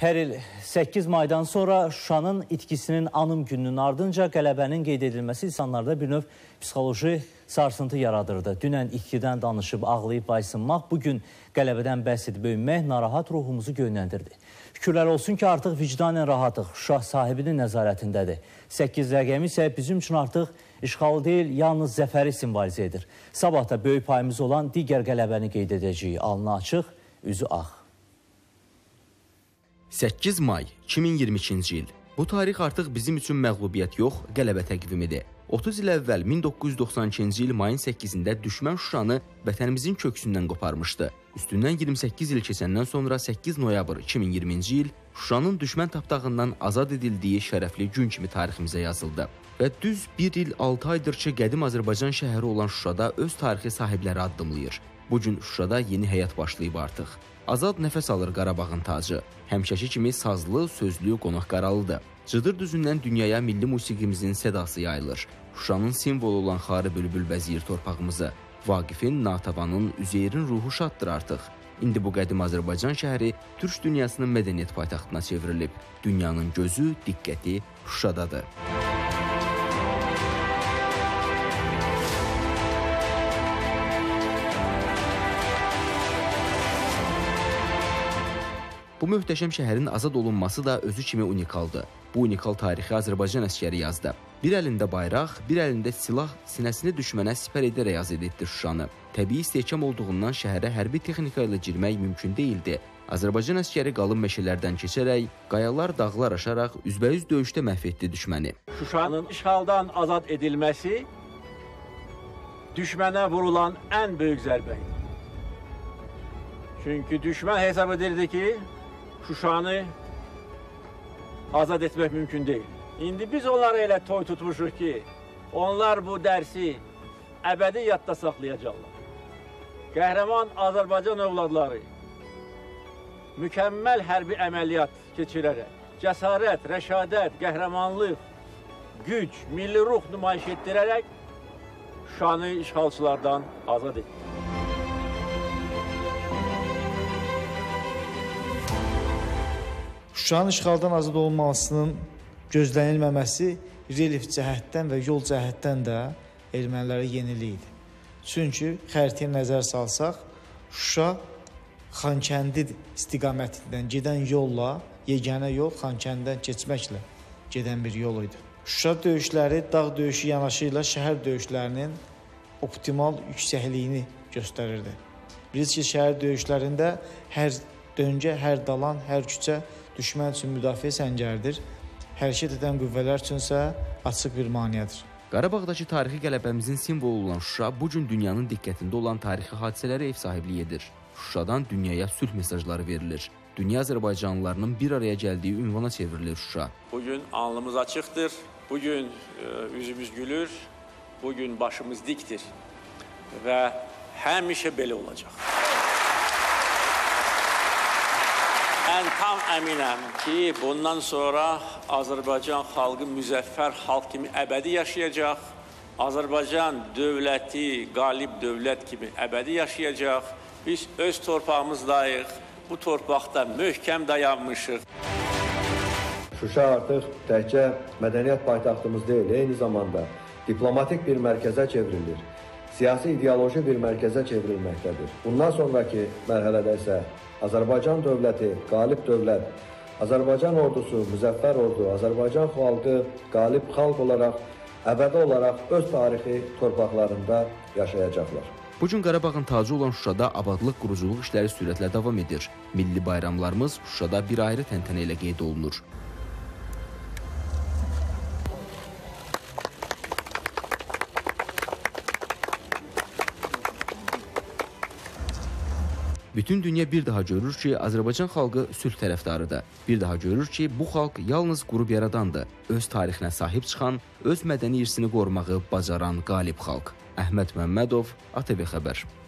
Hər il 8 maydan sonra Şuşanın itkisinin anım gününün ardınca qələbənin qeyd edilməsi insanlarda bir növ psixoloji sarsıntı yaradırdı. Dünən itkidən danışıb, ağlayıb baysınmaq, bugün qələbədən bəhs edib öyünmək narahat ruhumuzu göynəndirdi. Şükürlər olsun ki, artıq vicdanən rahatıq, Şuşa sahibinin nəzarətindədir. 8 rəqəmi isə bizim üçün artıq işğalı deyil, yalnız zəfəri simvolizə edir. Sabah da böyük payımız olan digər qələbəni qeyd edəcəyik. Alnı açıq, üzü ağ. 8 may 2022-ci il. Bu tarix artıq bizim üçün məğlubiyyət yox, qələbə təqvimidir. 30 il əvvəl 1992-ci il mayın 8-də düşmən Şuşanı vətənimizin köksündən qoparmışdı. Üstündən 28 il keçəndən sonra 8 noyabr 2020-ci il Şuşanın düşmən tapdağından azad edildiyi şərəfli gün kimi tariximizə yazıldı. Və düz 1 il 6 aydır ki, qədim Azərbaycan şəhəri olan Şuşada öz tarixi sahibləri addımlayır. Bugün Şuşada yeni həyat başlayıb artıq. Azad nəfəs alır Qarabağın tacı. Həmişəki kimi sazlı, sözlü, qonaq-qaralıdır. Cıdır düzündən dünyaya milli musiqimizin sədası yayılır. Şuşanın simvolu olan Xarı bülbül bəzəyir torpağımızı. Vaqifin, Natavanın, Üzeyrin ruhu şaddır artıq. İndi bu qədim Azərbaycan şəhəri Türk dünyasının mədəniyyət paytaxtına çevrilib. Dünyanın gözü, diqqəti Şuşadadır. Bu möhtəşəm şəhərin azad olunması da özü kimi unikaldır. Bu unikal tarixi Azərbaycan əsgəri yazdı. Bir əlində bayraq, bir əlində silah sinəsini düşmənə sipər edərək azad etdi Şuşanı. Təbii istehkam olduğundan şəhərə hərbi texnika ilə girmək mümkün deyildi. Azərbaycan əsgəri qalın meşələrdən keçərək, qayalar, dağlar aşaraq üzbəyüz döyüşdə məhv etdi düşməni. Şuşanın işğaldan azad edilməsi düşmənə vurulan ən böyük zərbə idi. Çünki düşmən hesab edirdi ki, Şuşanı azad etmək mümkün deyil. İndi biz onlara elə toy tutmuşuq ki, onlar bu dərsi əbədi yadda saxlayacaqlar. Qəhrəman Azərbaycan övladları mükəmməl hərbi əməliyyat keçirərək, cəsarət, rəşadət, qəhrəmanlıq, güc, milli ruh nümayiş etdirərək Şuşanı işğalçılardan azad etdi. Şuşanın işğaldan azad olunmasının gözlənilməməsi relyef cəhətdən və yol cəhətdən də ermənilərə yenilik idi. Çünki xəritəyə nəzər salsaq, Şuşa Xankəndi istiqamətindən gedən yolla, yeganə yol Xankəndidən keçməklə gedən bir yol idi. Şuşa döyüşləri dağ döyüşü yanaşı ilə şəhər döyüşlərinin optimal yüksəkliyini göstərirdi. Bilirsiniz ki, şəhər döyüşlərində hər döngə, hər dalan, hər küçə düşmən üçün müdafiə səngərdir, hərəkət edən qüvvələr üçünsə açıq bir maneədir. Qarabağdakı tarixi qələbəmizin simvolu olan Şuşa bugün dünyanın diqqətində olan tarixi hadisələrə ev sahibliyi edir. Şuşadan dünyaya sülh mesajları verilir. Dünya Azərbaycanlılarının bir araya gəldiyi ünvana çevrilir Şuşa. Bugün alnımız açıqdır, bugün üzümüz gülür, bugün başımız dikdir və həmişə belə olacaq. Mən tam əminəm ki, bundan sonra Azərbaycan xalqı müzəffər xalq kimi əbədi yaşayacaq, Azərbaycan dövləti, qalib dövlət kimi əbədi yaşayacaq. Biz öz torpağımızdayıq, bu torpaqda möhkəm dayanmışıq. Şuşa artıq təkcə mədəniyyət paytaxtımız deyil, eyni zamanda diplomatik bir mərkəzə çevrilir. Siyasi ideoloji bir mərkəzə çevrilməkdədir. Bundan sonraki mərhələdə isə Azərbaycan dövləti, qalib dövlət, Azərbaycan ordusu, müzəffər ordu, Azərbaycan xalqı qalib xalq olaraq, əbədi olaraq öz tarixi torpaqlarında yaşayacaqlar. Bugün Qarabağın tacı olan Şuşada abadlıq, quruculuq işləri sürətlə davam edir. Milli bayramlarımız Şuşada bir ayrı təntənə ilə qeyd olunur. Bütün dünya bir daha görür ki, Azərbaycan xalqı sülh tərəfdarıdır. Bir daha görür ki, bu xalq yalnız qurub yaradandır. Öz tarixinə sahib çıxan, öz mədəni irsini qorumağı bacaran qalib xalq. Əhməd Məmmədov, ATV Xəbər.